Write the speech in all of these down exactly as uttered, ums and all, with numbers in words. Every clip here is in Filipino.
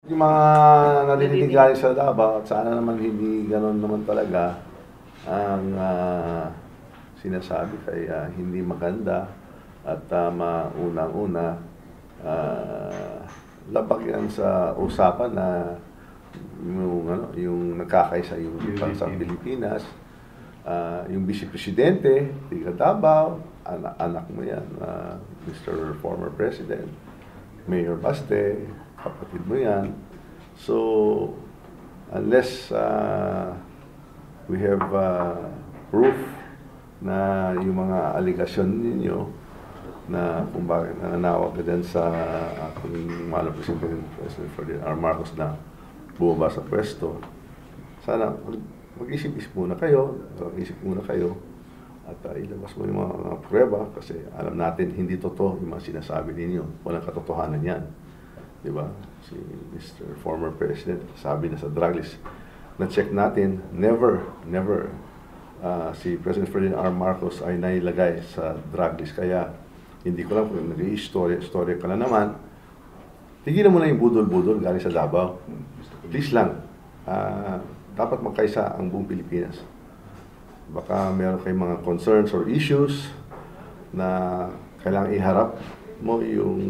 Yung mga narinig galing sa Davao, at sana naman hindi gano'n naman talaga ang uh, sinasabi kaya hindi maganda at uh, maunang-una uh, labag yan sa usapan na yung, ano, yung nagkakaisa yung sa Pilipinas, uh, yung Vice Presidente, tiga Davao, anak, anak mo yan, uh, Mister Former President, Mayor Baste, kapatid mo yan. So, unless uh, we have uh, proof na yung mga aligasyon ninyo na kung bakit nananawag ka dyan sa ating mahal na President, President Ferdinand R. Marcos na bumaba sa pwesto, sana mag-isip-isip muna kayo, mag-isip muna kayo at uh, ilabas mo yung mga, mga prueba kasi alam natin hindi totoo yung mga sinasabi ninyo. Walang katotohanan yan. Diba? Si Mister Former President, sabi na sa drug list, na-check natin, never, never uh, si President Ferdinand R. Marcos ay nailagay sa drug list. Kaya hindi ko lang kung nag-i-story, story ka na naman, tigilan mo na yung budol-budol galing sa Davao. Please lang, uh, dapat magkaisa ang buong Pilipinas. Baka meron kayong mga concerns or issues na kailangang iharap mo yung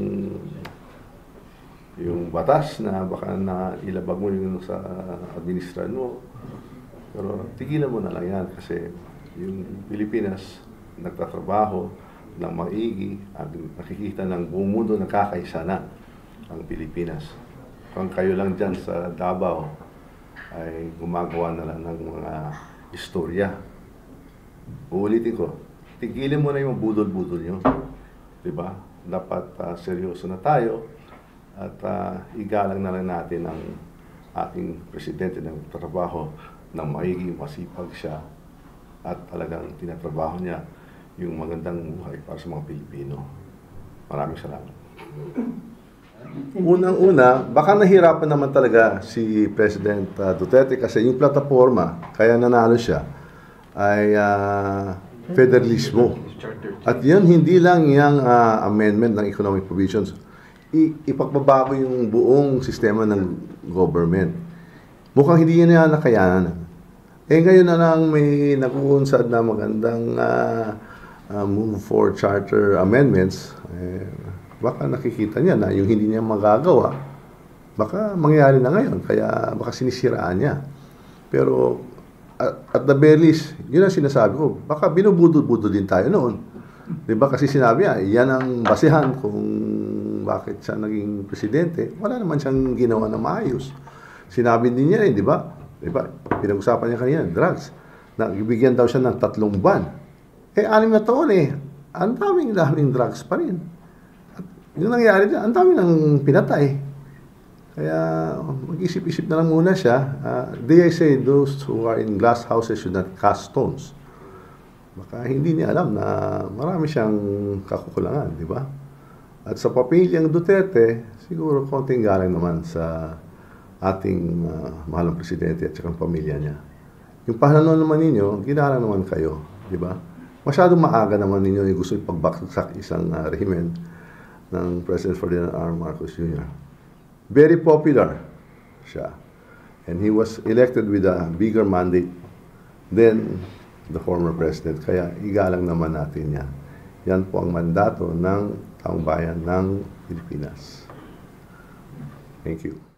yung batas na baka na ilabag mo yung sa administrasyon mo. Pero tigilan mo na lang yan kasi yung Pilipinas nagtatrabaho ng maigi at nakikita ng buong mundo nakakaisa na ang Pilipinas. Kung kayo lang dyan sa Davao ay gumagawa na lang ng mga istorya. Uulitin ko, tigilan mo na yung budol-budol nyo. Diba? Dapat uh, seryoso na tayo at uh, igalang na lang natin ang ating presidente ng trabaho ng maigi, masipag siya at talagang tinatrabaho niya yung magandang buhay para sa mga Pilipino. Maraming salamat. Unang-una, baka nahirapan naman talaga si President uh, Duterte kasi yung plataforma, kaya nanalo siya, ay uh, federalismo. At yan, hindi lang yung uh, amendment ng economic provisions. I ipagbabago yung buong sistema ng government. Mukhang hindi yan na nakayanan. Eh ngayon na lang may nakuunsad na magandang uh, uh, move for charter amendments. Eh, baka nakikita niya na yung hindi niya magagawa, baka mangyari na ngayon. Kaya baka sinisiraan niya. Pero at, at the very least, yun ang sinasabi ko, baka binubudol-budol din tayo noon. Diba? Kasi sinabi niya, yan ang basihan kung bakit siya naging presidente. Wala naman siyang ginawa na maayos. Sinabi din niya rin, di ba? Diba? Pinag-usapan niya kanina, drugs. Nagbigyan daw siya ng tatlong ban. Eh, anim na taon eh. Ang daming-daming drugs pa rin. At yung nangyari dyan, ang dami ng pinatay. Kaya mag-isip-isip na lang muna siya. Uh, they say those who are in glass houses should not cast stones. Baka hindi niya alam na marami siyang kakukulangan, di ba? At sa papilyang Duterte, siguro konting galang naman sa ating uh, mahalang presidente at saka pamilya niya. Yung pahlanon naman ninyo, ginalang naman kayo, di ba? Masyadong maaga naman ninyo yung gusto ipagbaksak isang uh, rehimen ng President Ferdinand R. Marcos Junior Very popular siya. And he was elected with a bigger mandate than the former president. Kaya igalang naman natin yan. Yan po ang mandato ng taong bayan ng Pilipinas. Thank you.